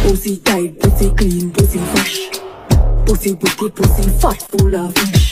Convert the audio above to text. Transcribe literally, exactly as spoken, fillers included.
Pussy tight, pussy clean, pussy fresh. Pussy wicked, pussy fat, full of fish.